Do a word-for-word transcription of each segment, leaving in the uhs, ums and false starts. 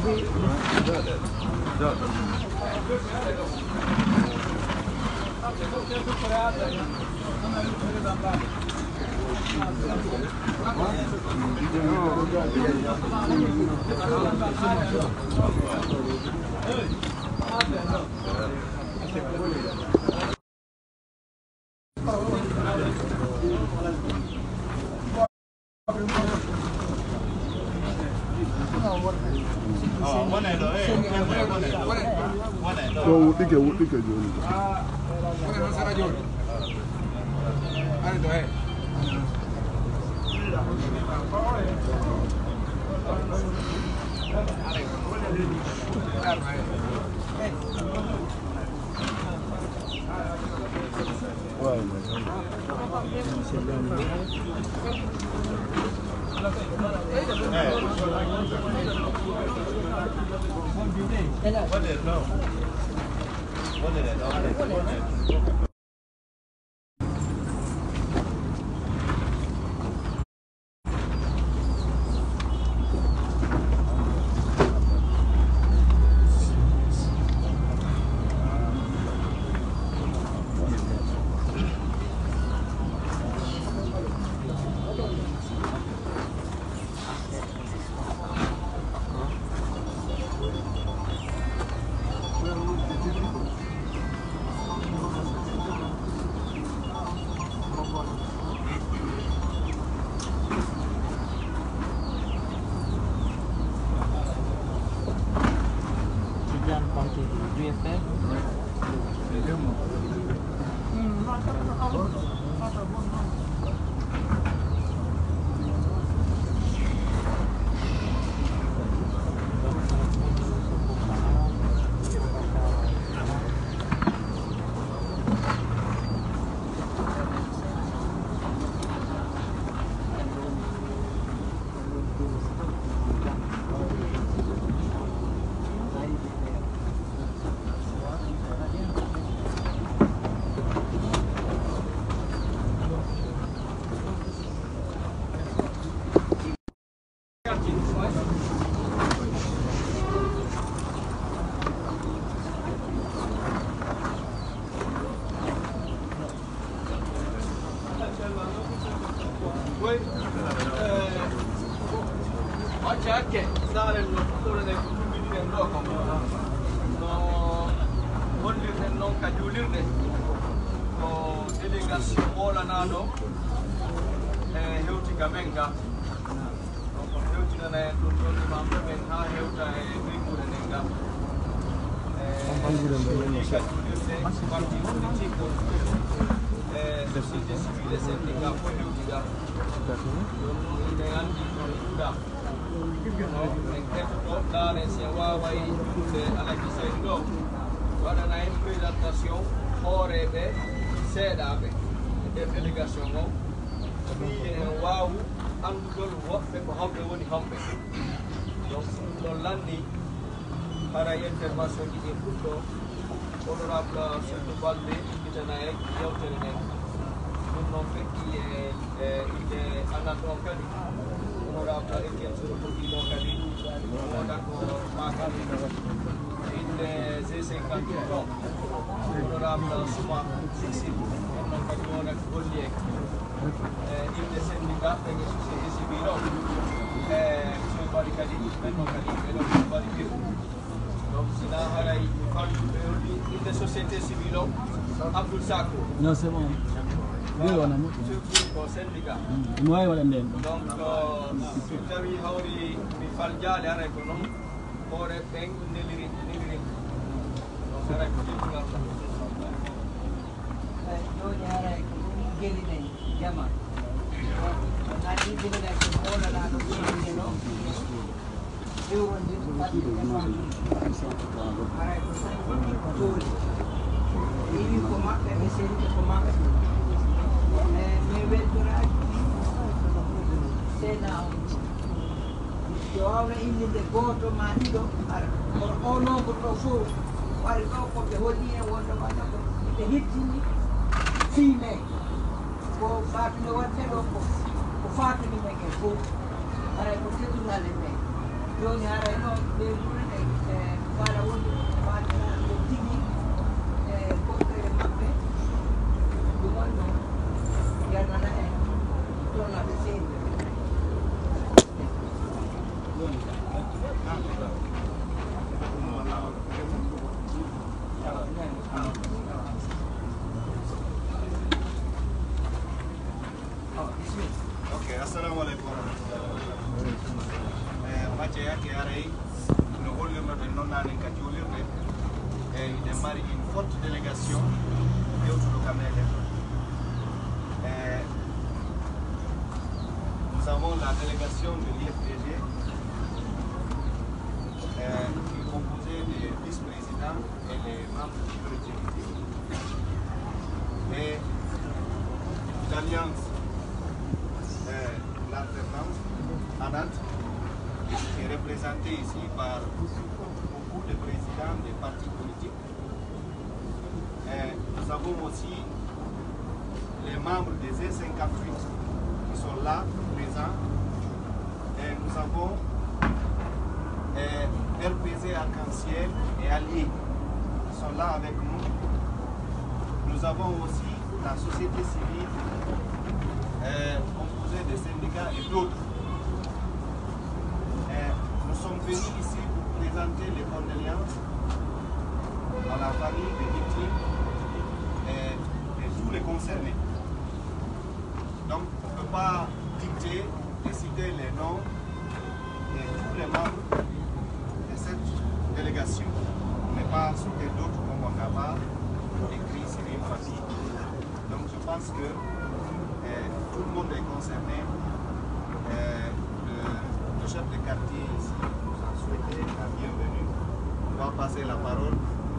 So what did you what did you do? What did it know? What did it know? Oggi anche stare nel futuro del futuro del loco, no hollirde non ka julirde ko délégation wolanano e hewti ga men ga ko hewtinana en ɗum ɗon imamɓe men ha hewta e ɓeygude nden ga e ka julirde parti politique e société civile e syndicat fof hewti ga ɗum ine andi ɗon ɗuɗa en kettoto laare si en waaway julde Alaji Seydou ɗo waɗana en présentation hooreɓe seeɗaɓe e nder délégation o mi en waaw andugol woɓɓe ko homɓe woni homɓe donc so ɗum ɗon lanndi hara intervention ji ɗi fuɗɗo honorable Seydou Balde ittitana en yewtere nden ɗum noon fekki e inde anat on kadi honorable Etienne Sorokoɗino kadi woda ko makal inde G cinquante-huit o honorable Souma Sixi on noon kadi woda ko golli e inde syndicat ɓe société civile o e monsieur Bari kadi ɓen noon kadi ɓeɗon Bari bir donc sina haray falluɓe holli inde société civile o Abdoul Sakou. Non, c'est bon. Voilà, surtout ko syndicat. Mi wawi waɗa nden donc so tawi hawri mi fal jaale aray ko noon hoore ɓen neliri neliri donc aray ko ƴettugal joni aray ko ɗum geli ɗen jama nani jeliɗen ko hoolanaɗo ɓeyde no ewrondir fadde aray ko saɗi ko tooli ɓewi ko maɓɓe ɓe sendi ko maɓɓe mi weltoraki sena on yo wawna inninde goto ma ɗiɗo ara kono o nombre ɗo fof wari ɗo koɓe holli en wonno waɗa ko ɓe hettini fiime ko fatude watte ɗo ko ko fatuni men en fof aray ko teddunale men joni haray noon ɓe ɓurne e waɗa wonde waɗanaɓe tigi e kokkere maɓɓe ɗum on noon yannana en ɗonaɓe seeɗi Ok, assalamu alaikum. Macce yake aray no hollirno ɗen noon nane kadi holirde e ɓe mari une forte délégation ƴewtuɗo ka meɗen. Nous avons la délégation de l'I F D G euh, qui est composée des vice-présidents et les membres du bureau exécutif et l'Alliance euh, l'alternance à Nantes, qui est représentée ici par beaucoup de présidents des partis politiques. Et nous avons aussi les membres des E cinquante-huit qui sont là, présents. Et nous avons euh, R P Z Arc-en-Ciel et Alliés qui sont là avec nous. Nous avons aussi la société civile euh, composée des syndicats et d'autres. Nous sommes venus ici pour présenter les condoléances à la famille des victimes et, et tous les concernés. Donc on ne peut pas dicter et citer les noms de tous les membres de cette délégation. On n'est pas cité d'autres comme Wangaba, écrit Cyril Fati. Donc je pense que eh, tout le monde est concerné. Eh, le, le chef de quartier ici nous a souhaité la bienvenue. On va passer la parole.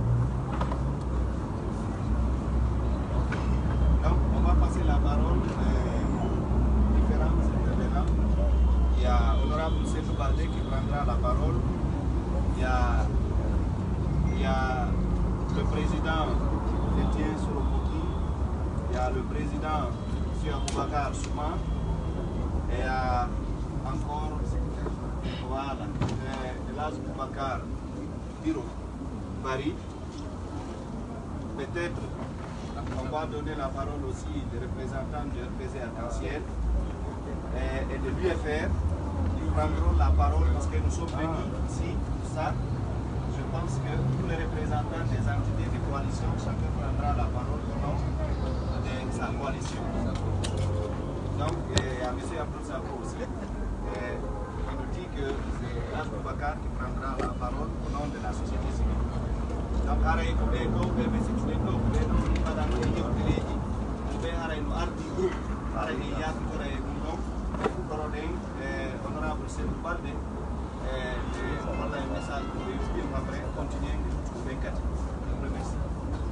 Donc on va passer la parole aux différents intervenants. Il y a Honorable Seydou Baldé qui prendra la parole. Il y a, il y a le président Etienne Sorokoki. Il y a le président M. Aboubakar Souma. Et il y a encore voilà, Elas Aboubakar Biro Paris. Peut-être on va donner la parole aussi des représentants du R P Z Arc-en-Ciel et, et de l'U F R. Ils prendront la parole parce que nous sommes venus ici pour ça. Je pense que tous les représentants des entités de coalition, chacun prendra la parole au nom de sa coalition. Donc, il y a M. Abdou Sabo aussi, et il nous dit que c'est Elas Aboubakar qui prendra la parole au nom de la société civile. Donc, aray ko ɓe ɗo ɓe ɓe situɗen ɗo ɓe ɗo mbaɗano e yewtereji ɓe aray no ardi groupe aray e yakitora e ɗum ɗon ɓe fuɗɗoroɗen e honorable Seydou Baldé e walla e message ko ɓe wiɓim après continuer nde luttuko ɓen kadi remercie.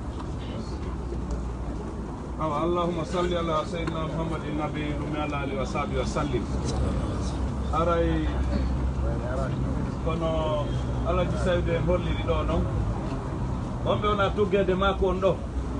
awa allahuma salli ala seydina mouhammadin nabi ɗumi ala alihi wa sahbi wa sallim. aray kono alaji sayde en holliri ɗo noon on ɓe wona tuggede mako on ɗo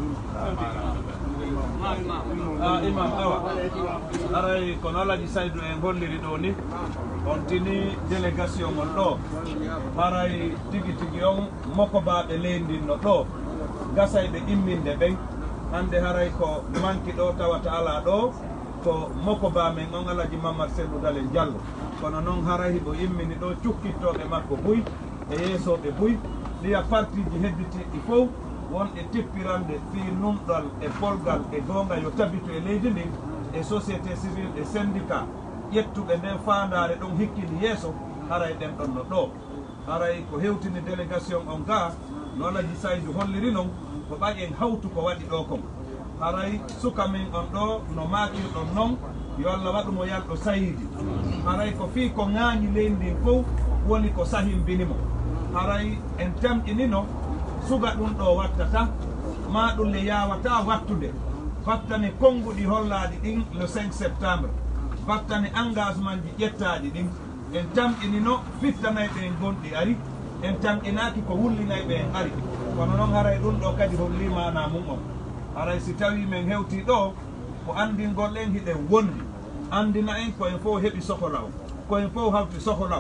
a imam awa aray kono alaji saydou en holliri ɗo ni on tini délégation on ɗo haray tigi tigi on mokobaɓe leyndinno ɗo gasayɓe imminde ɓen hande haray ko manki ɗo tawata ala ɗo ko mokoba men on alaji Mamadou Sellou Dalen Diallo kono noon haray hiɓo immini ɗo cukkittoɓe makko buy e yeesoɓe buy liya partiji hedditiɗɗi fof wonɗe tippirande fi numɗal e polgal e gonga yo tabitu e leydi ndin e société civile e syndicat ƴettuɓe nden fandare ɗon hikkini yeeso haray ɗen ɗon no ɗo haray ko hewtini délégation on ga no alaji Saydou holliri noon ko ɓaƴen hawtu ko waɗi ɗo kon haray suka min on ɗo no makirɗon noon yo Allah waɗumo yalɗo sayidi haray ko fi ko ŋaañi leydi ndin fof woni ko sahimbinimo haray en tamƴinino suga ɗum ɗo wattata ma ɗum le yawata wattude battane konnguɗi hollaɗi ɗin le cinq septembre battane engagement ji ƴettaɗi ɗin en tamƴinino fittanayɓe en gonɗi ari en tamƴinaki ko wullinayɓe en ari kono noon haray ɗum ɗo kadi holli mana mum on haray si tawi men hewti ɗo ko andingol en hiɗen wondi andina en koyen fof heeɓi sohola on koyen fof hawti sohola on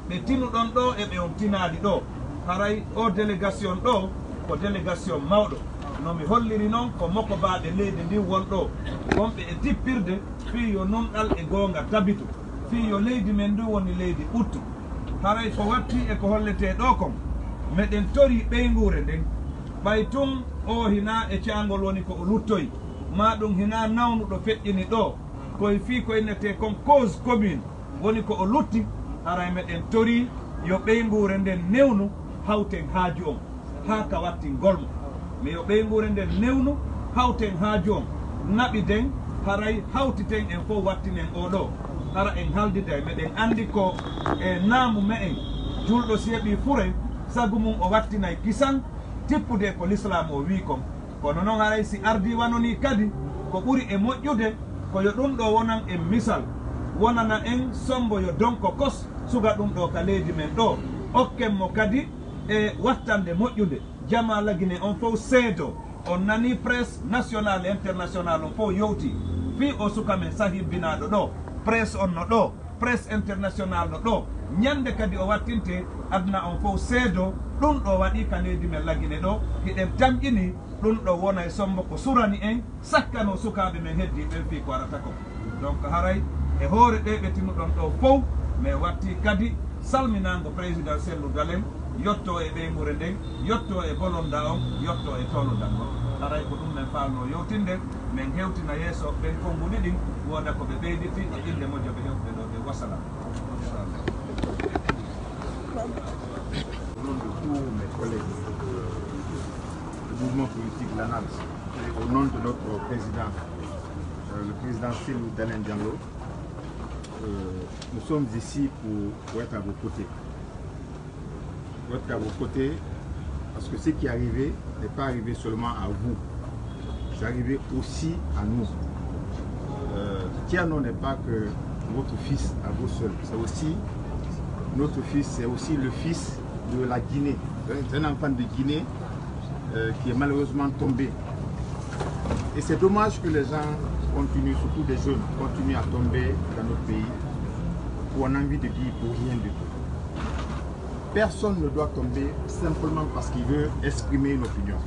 ɓe tinuɗon ɗo e ɓe on tinaɗi ɗo haray o délégation ɗo ko délégation mawɗo nomi holliri noon ko moko baɓe leydi ndi wonɗo wonɓe e dippirde fi yo nunɗal e goonga tabitu fi yo leydi men ndu woni leydi ɓuttu haray ko watti e ko hollete ɗo kon meɗen tori ɓeygure nden ɓay tun o hina e caangol woni ko o luttoyi ma ɗum hina nawnuɗo feƴƴini ɗo koye fi ko innete kon cause commune woni ko o lutti haray meɗen tori yo ɓeygure nden newnu hawten haaju on ha ka watti ngolmo mi yo ɓeygure nden newnu hawten haaju on naɓi den haray hawtiten en fof wattinen oɗo hara en haldida meɗen andi ko e naamu me en julɗo seeɓi fure sagu mum o wattinay kisan tippude ko l'islam o wi kon kono noon haray si ardi wanoni kadi ko ɓuri e moƴƴude koyo ɗum ɗo wonan en misal wonana en sombo yo donko kos suga ɗum ɗo ka leydi men ɗo okken mo kadi e wattande moƴƴude jama lagine on fof seedo on nani presse national e international on fof yowti fi o suka men sahibbinaɗo ɗo presse on no ɗo presse international no ɗo ñande kadi o wattinte aduna on fof seedo ɗum ɗo waɗi ka leydi men lagine ɗo hiɗen tamƴini ɗum ɗo wona e sombo ko surani en sakkano sukaɓe men heddi ɓen fi ko warata ko donc haray e hoore ɗe ɓe tinuɗon ɗo fof mais watti kadi salminago président Cellou Dalein yotto e ɓeygure nden yotto e bolonda on yotto e tolodal on haray ko ɗum men falno yewtinde min hewtina yeeso ɓen konnguli ɗin woda ko ɓe ɓeyditi e inde moƴƴo ɓe hewɓe ɗo ɓe wasalam Au nom de tous mes collègues du mouvement politique l'A N A L S et au nom de notre président, euh, le président Cellou Dalein Diallo, euh, nous sommes ici pour, pour être à vos côtés. Pour être à vos côtés parce que ce qui est arrivé n'est pas arrivé seulement à vous, c'est arrivé aussi à nous. Euh, Tiano n'est pas que votre fils à vous seul, c'est aussi notre fils, c'est aussi le fils de la Guinée. C'est un enfant de Guinée euh, qui est malheureusement tombé. Et c'est dommage que les gens continuent, surtout des jeunes, continuent à tomber dans notre pays pour on a envie de dire pour rien du tout. Personne ne doit tomber simplement parce qu'il veut exprimer une opinion.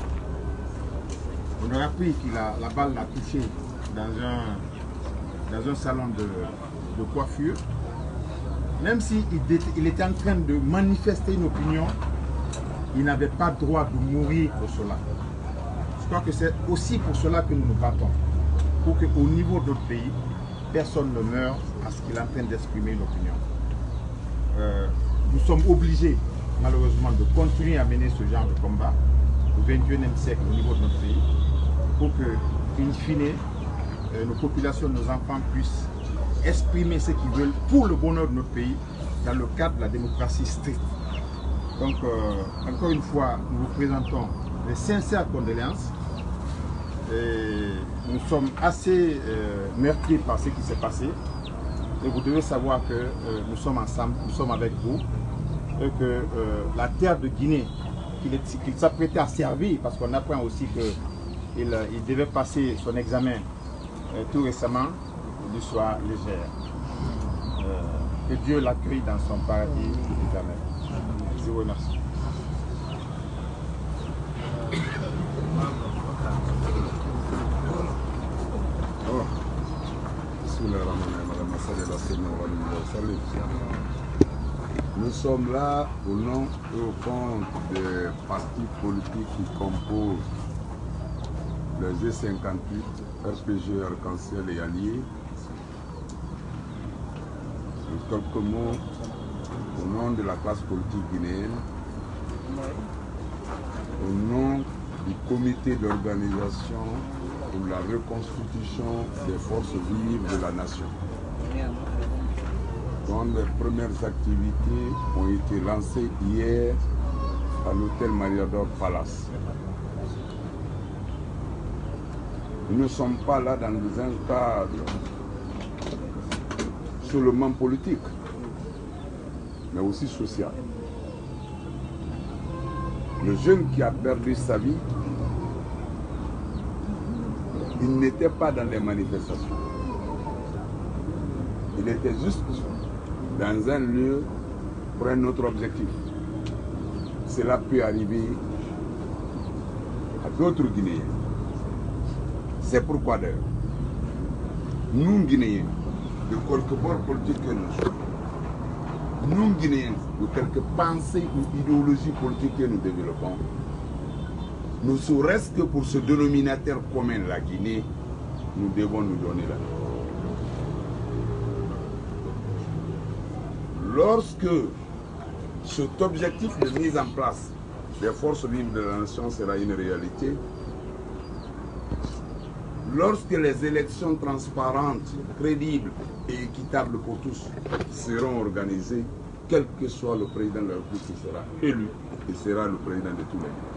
On aurait appris que la, la balle l'a touché dans un, dans un salon de, de coiffure. Même s'il il était en train de manifester une opinion, il n'avait pas droit de mourir pour cela. Je crois que c'est aussi pour cela que nous nous battons. Pour qu'au niveau de notre pays, personne ne meure parce qu'il est en train d'exprimer une opinion. Euh, nous sommes obligés, malheureusement, de continuer à mener ce genre de combat au vingt et unième siècle au niveau de notre pays, pour que, in fine, euh, nos populations, nos enfants puissent exprimer ce qu'ils veulent pour le bonheur de notre pays dans le cadre de la démocratie stricte. Donc, euh, encore une fois, nous vous présentons les sincères condoléances. Et nous sommes assez euh, meurtris par ce qui s'est passé. Et vous devez savoir que euh, nous sommes ensemble, nous sommes avec vous. Et que euh, la terre de Guinée, qu'il qu'il s'apprêtait à servir, parce qu'on apprend aussi qu'il il devait passer son examen euh, tout récemment, lui soit légère. Euh, que Dieu l'accueille dans son paradis éternel. Je vous remercie. Nous sommes là au nom et au compte des partis politiques qui composent le G cinquante-huit, R P G, Arc-en-Ciel et Alliés. Quelques mots au nom de la classe politique guinéenne, au nom du comité d'organisation pour la reconstitution des forces vives de la nation, dont les premières activités ont été lancées hier à l'hôtel Mariador Palace. Nous ne sommes pas là dans un cadre seulement politique, mais aussi social. Le jeune qui a perdu sa vie, il n'était pas dans les manifestations. Il était juste dans un lieu pour un autre objectif. Cela peut arriver à d'autres Guinéens. C'est pourquoi d'ailleurs, nous Guinéens, de quelque bord politique que nous sommes, nous Guinéens, de quelque pensée ou idéologie politique que nous développons, ne serait-ce que pour ce dénominateur commun, la Guinée, nous devons nous donner la main. Lorsque cet objectif de mise en place des forces vives de la nation sera une réalité, lorsque les élections transparentes, crédibles et équitables pour tous seront organisées, quel que soit le président de la République qui sera élu, il sera le président de tous les pays.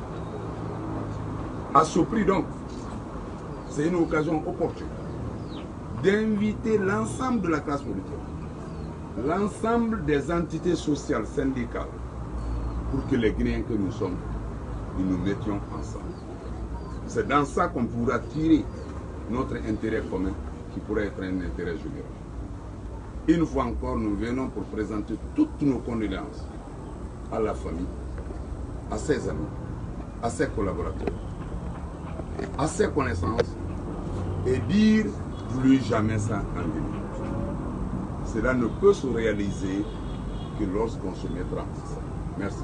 À ce prix donc, c'est une occasion opportune d'inviter l'ensemble de la classe politique, l'ensemble des entités sociales, syndicales, pour que les Guinéens que nous sommes, nous nous mettions ensemble. C'est dans ça qu'on pourra tirer notre intérêt commun qui pourrait être un intérêt général. Une fois encore, nous venons pour présenter toutes nos condoléances à la famille, à ses amis, à ses collaborateurs, à ses connaissances et dire plus jamais ça en Guinée. Cela ne peut se réaliser que lorsqu'on se mettra ensemble. Merci.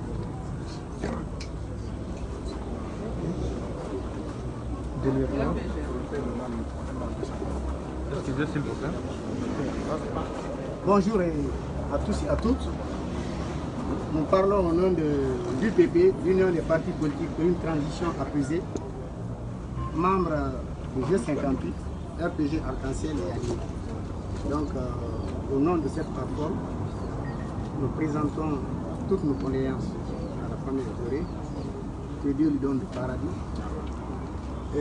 Bonjour à tous et à toutes. Nous parlons au nom de l'U P P, l'Union des partis politiques pour une transition apaisée, membre du G cinquante-huit, R P G Arc-en-Ciel et Alliés. Donc, euh, au nom de cette plateforme, nous présentons toutes nos condoléances à la famille de Gorée, que Dieu lui donne le paradis et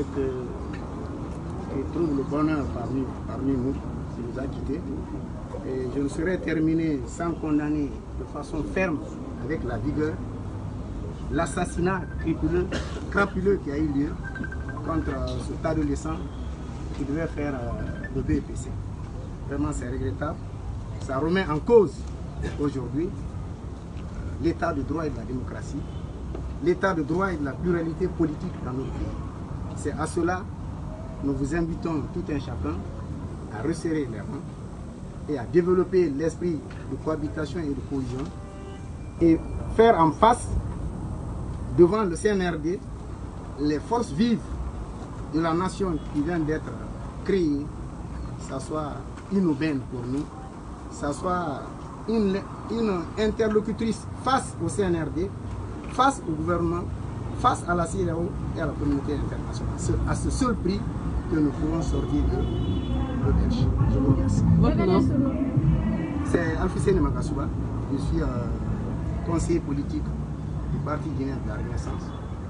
qu'il trouve le bonheur parmi, parmi nous, qui nous a quittés. Et je ne saurais terminer sans condamner de façon ferme, avec la vigueur, l'assassinat crapuleux, crapuleux qui a eu lieu contre cet adolescent qui devait faire euh, le B E P C. Vraiment, c'est regrettable. Ça remet en cause aujourd'hui l'état de droit et de la démocratie, l'état de droit et de la pluralité politique dans notre pays. C'est à cela que nous vous invitons tout un chacun à resserrer les rangs et à développer l'esprit de cohabitation et de cohésion et faire en face, devant le C N R D, les forces vives de la nation qui vient d'être créée, que ce soit une aubaine pour nous, que ce soit une, une interlocutrice face au C N R D, face au gouvernement, face à la C E D E A O et à la communauté internationale. C'est à ce seul prix que nous pouvons sortir de l'auberge. Je vous remercie. Votre nom? C'est Alfousseni Makasouba. Je suis euh, conseiller politique du Parti guinéen de la Renaissance,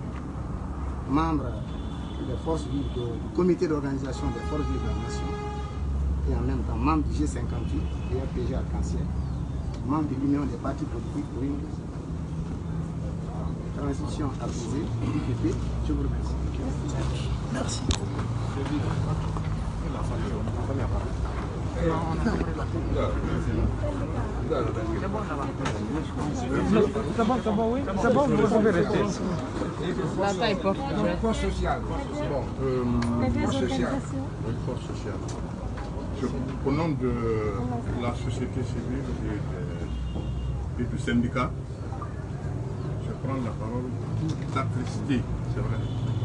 membre des forces vives, du comité d'organisation des forces vives de la nation, et en même temps membre du G cinquante-huit et R P G Arc-en-Ciel, membre de l'Union des partis politiques pour une transition apaisée, U P P. Je vous remercie. Merci. C'est bon, c'est bon, oui. C'est bon, vous pouvez rester. La taille porte. Force sociale. Bon, euh, force sociale. Oui, force sociale. Je, au nom de la société civile et, de, et du syndicat, je prends la parole d'attrister, c'est vrai,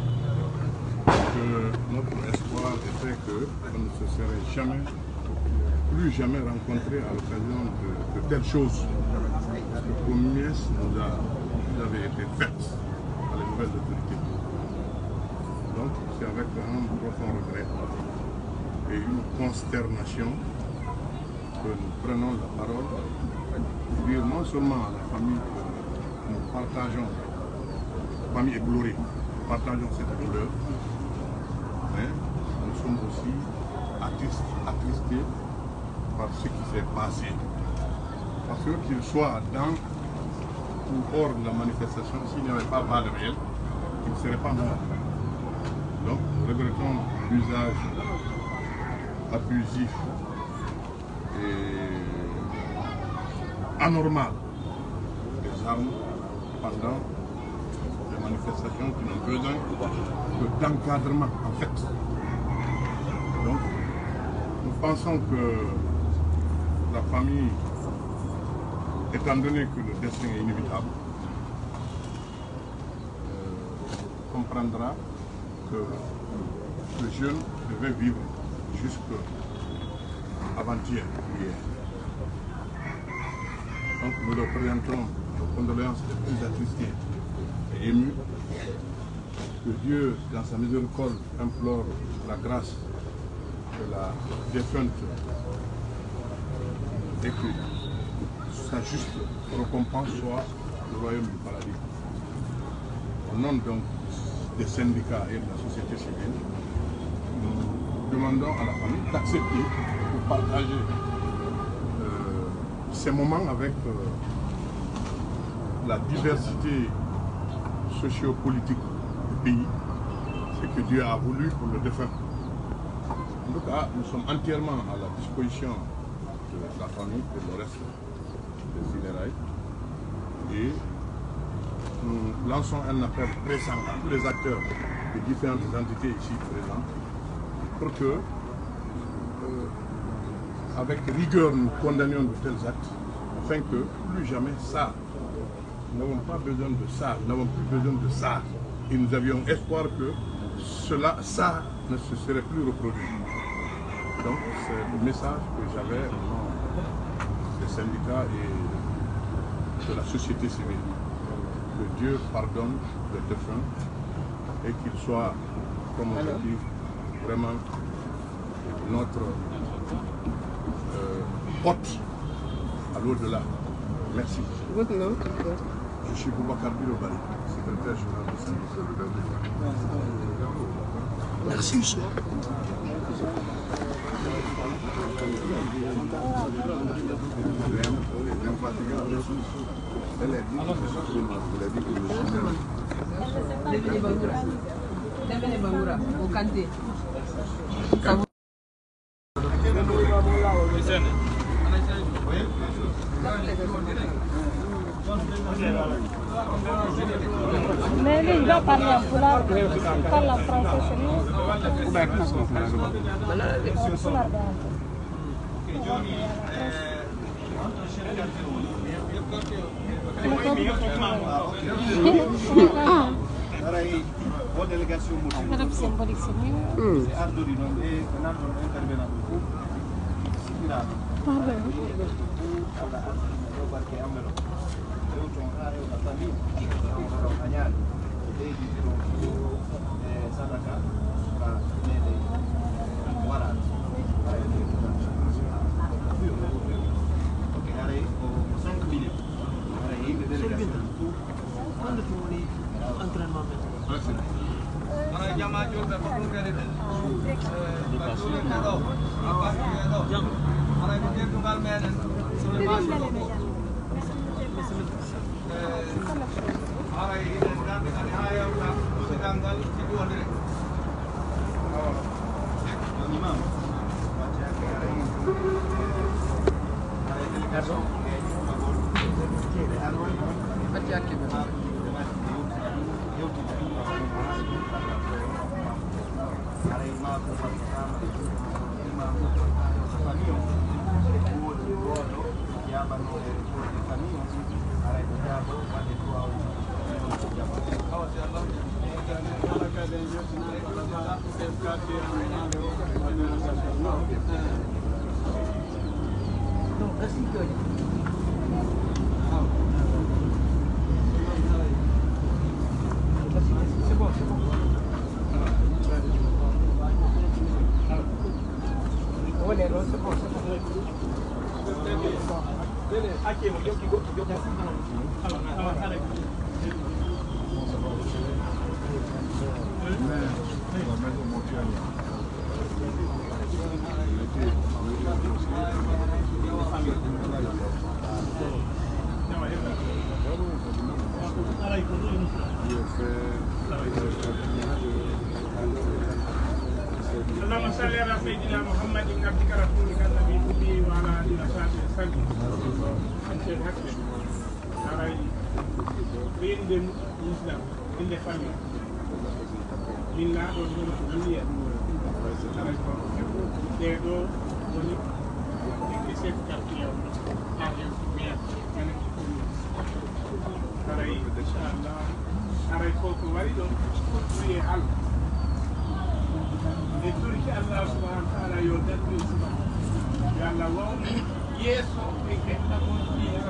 que notre espoir était qu'on ne se serait jamais, plus jamais rencontré à l'occasion de, de telles choses. Parce que promesses nous, a, nous avaient été faites par les nouvelles autorités. Donc c'est avec un profond regret et une consternation que nous prenons la parole pour dire non seulement à la famille que nous partageons, la famille éplorée, nous partageons cette douleur, mais nous sommes aussi attristés par ce qui s'est passé. Parce que qu'il soit dans ou hors de la manifestation, s'il n'y avait pas mal réel, il ne serait pas mort. Donc nous regrettons l'usage abusif et anormal les armes pendant les manifestations qui n'ont besoin que d'encadrement en fait. Donc, nous pensons que la famille, étant donné que le destin est inévitable, euh, comprendra que le jeune devait vivre jusqu'avant-hier, hier. Donc nous leur présentons nos condoléances les plus attristées et émues. Que Dieu, dans sa miséricorde, implore la grâce de la défunte et que sa juste récompense soit le royaume du paradis. Au nom donc des syndicats et de la société civile, nous demandons à la famille d'accepter de partager euh, ces moments avec euh, la diversité sociopolitique du pays, ce que Dieu a voulu pour le défunt. En tout cas, nous sommes entièrement à la disposition de la famille et le reste des funérailles. Et nous lançons un appel pressant à tous les acteurs des différentes entités ici présentes pour que, euh, avec rigueur, nous condamnions de tels actes, afin que plus jamais ça, nous n'avons pas besoin de ça, nous n'avons plus besoin de ça. Et nous avions espoir que cela, ça ne se serait plus reproduit. Donc c'est le message que j'avais au nom des syndicats et de la société civile. Que Dieu pardonne les défunts et qu'il soit, comme on le dit, vraiment notre euh, porte à l'au-delà. Merci. Votre nom? Je suis Boubacar Bilobali, secrétaire général du syndicat. Merci, monsieur. Mais lui, il va parler en pulaar, il parle en français, c'est mieux. Ou bien, comment ça se passe? Buon délégation Madame symbolique, c'est mieux. c'est Ardo di non e un altro intervenant beaucoup sicuramente Pardon. alla qualche ambelo io ho una famiglia sono cagnali e di giro eh sadaka ma nelle guarda ok allez au cinq minutes allez une délégation quando tu vuoi entraînement ana jama jolbe ko dum gari de eh ba jolbe do apa do jam ana ko de dungal menen sur le marché ko eh ara ide dan ani haya uta ko dangal ci do de awa imam baca ke ara ini ara delegation baca ke اللهم صل على سيدنا محمد عبدك رسولك النبي الأمي وعلى آله وصحبه وسلم. inde l'islam inde famille min laaɗo ɗon ko miliya ɗe ɗo woni e chef quartier o ha hewti maire ene ko commune haray inchallah haray ko ko wari ɗon wiye Allah e turki Allah subhanahu wa taala yo dandu e suba yo Allah wawni yeeso e heɗɗamon ɗiɗo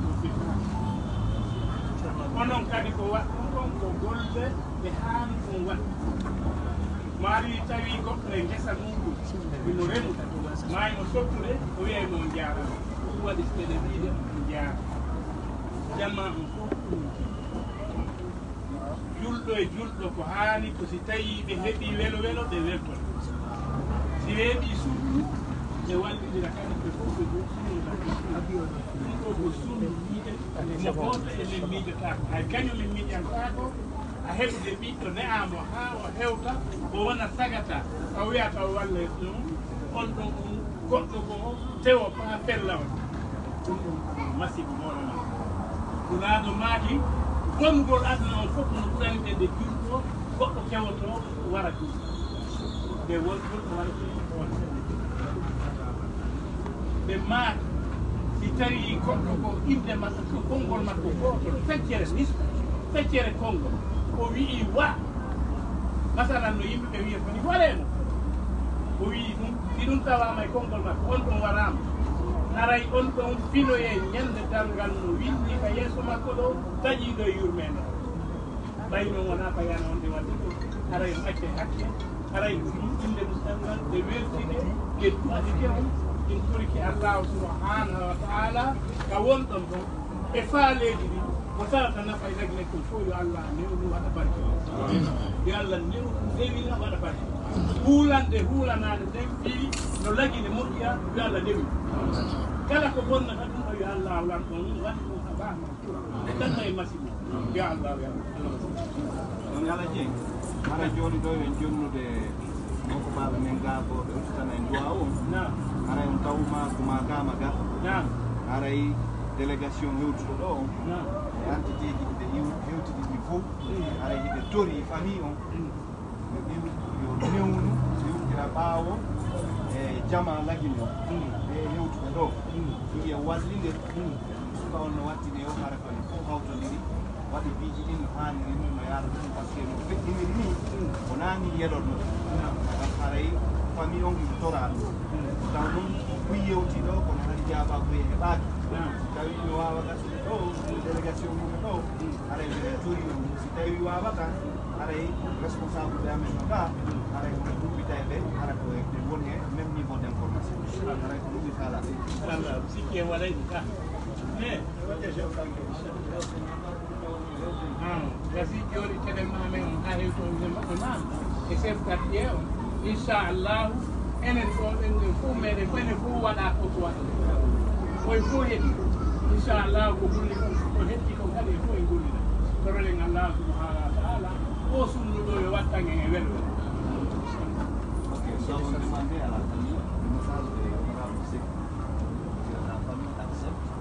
onon kadi ko waɗɗum ɗon ko golle ɓe haani ɗum waɗ maari tawi goɗɗo e ngesa muɗum imo remuta maayi mo sottude o wiyay mo jaara ɗum waɗi so ɓeɗe wiide jaara jamma on fof ɗum julɗo e julɗo ko haani ko si tawi ɓe heɓi welo welo ɓe welton si weeɓi suudu ɓe wallidira kadi ɓe fof ɓe gosunoɗa ɗum ɗo ko sundu wiide mo gooto enen miijotako hay kañum min miijantako a heɓude ɓiɗɗo ne'amo ha o hewta o wona sagata o wiyata o walle ɗum on ɗon ɗum goɗɗo ko tewo pa fella on ɗum ɗum masibo moɗona ɗunaɗo maaki gongol aduna on fof no ɓuraniɓe nde julɗo goɗɗo kewoto wara ɗum nde won julɗo wara on ɓe maaki si tawi goɗɗo ko inde makko ko konngol makko gotol feccere nisba feccere konngol o wii wa masalan no yimɓe ɓe wiya koni waremo o wii ɗum si ɗum tawama e konngol makko on ɗon warama haray on ɗon finoye ñande dalngal no windi ka yeeso makko ɗo taƴiɗo e yurmede ɓay noon wona payana on ɗe wadde ɗo haray no acce hakke haray inde mustalngal ɓe weltide ɓe duwaɗi kewon in turki allahu subhanahu wa taala ka wonɗon ɗon e faaleji ɗi ko tawata nafa e lagne kon fof yo allah newnu waɗa barke yo allah newnu newina waɗa barke huulanɗe huulanade nden fii no lagine moƴƴa yo allah newi kala ko bonnata ɗum ɗo yo allah lan ɗon waɗi ɗum ha ɓaama e tanna e masibo yo allah yo allah on ala jeeng hara joni ɗo en jonnude wonko baba men ga ko ɓe uttana en duwa on haray on tawma kuma gama ga haray délégation hewtuɗo ɗo on e entité ji ɗe hewtidi ɗi fof haray hiɓe tori famille on ɓe ɓiw yo newnu yewtira ɓaawo e jama lagine o ɓe hewtuɓe ɗo wiye wallide suka on no wattini o hara kone fof hawtodiri waɗi piiji ɗin no hanniri ni no yaara ɗum par ce que no feƴƴiniri ni o naani yeɗotno haray famille on imo tora ɗum taw ɗum kuy yewtiɗo kono haɗi jaaba koye heɓaaki tawi no wawa gasude ɗo délégation mumen ɗo haray ɓe torino mum si tawi wawata haray responsable ɓe amen no ga haray kono ɗuɓɓita e ɓe hara ko ɓe woni e même niveau d' information haray ko ɗum mi faala allah sikki en waɗayɗi ka e gasi joni teɗen mamen on ha hewtoide maɓɓe mam e chef quartier o inchallahu enen ɗo ɗen ɗen fof meɗen ko enen fof waɗa fof waɗa koye fof heeɗi inchallahu ko golli ko hetti ko kadi e fof e gollina toroɗen allah subhanahu wa taala o sunnuɗo yo wattan en e welɓe ok so on demandé à la famille le message de honorable Seck que la famille accepte